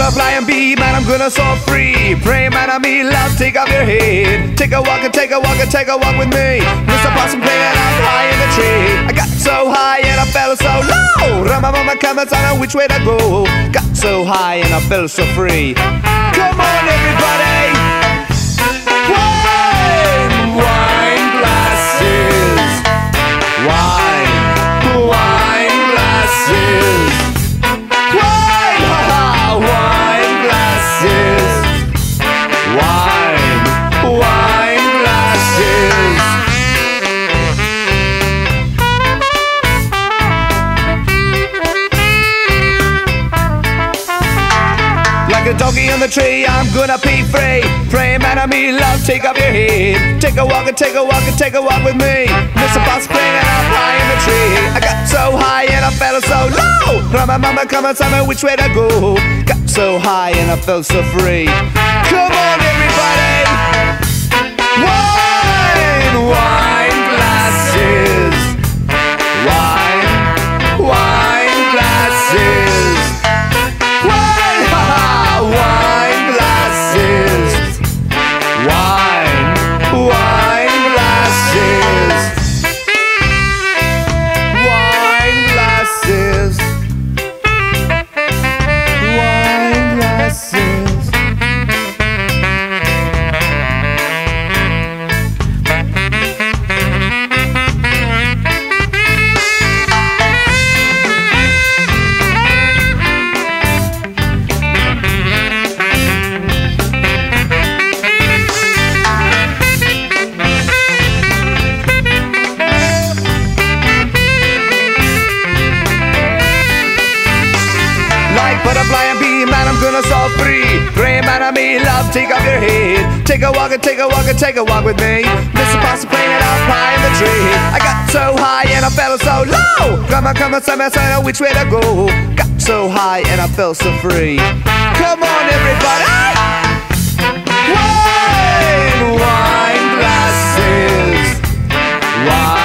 butterfly and bee, man, I'm gonna soar free. Pray, man, I mean love, take off your head. Take a walk and take a walk and take a walk with me. Mr. Possum playing out high in the tree. I got so high and I fell so low. Mama comments on which way to go. Got so high and I felt so free. Come on, everybody. Wine, wine glasses. Wine, wine glasses. Wine, wine glasses. Wine, wine glasses. Like a doggy on the tree, I'm gonna be free. Pray, man, I mean love, take off your head. Take a walk and take a walk and take a walk with me. Mr. Boss playing up high in the tree. I got so high and I fell so low. Mama, come and tell me which way to go. Got so high and I felt so free. Come on, everybody. Wine, wine glasses. Wine, wine glasses. Wine, wine glasses. Wine, wine glasses. Wine glasses. Wine glasses. Butterfly and bee, man, I'm gonna soar free. Pray, man, I mean love, take off your head. Take a walk and take a walk and take a walk with me. Mr. Possum playing it out high in the tree. I got so high and I fell so low. Come on, tell me which way to go. Got so high and I felt so free. Come on, everybody. Wine, wine glasses. Wine.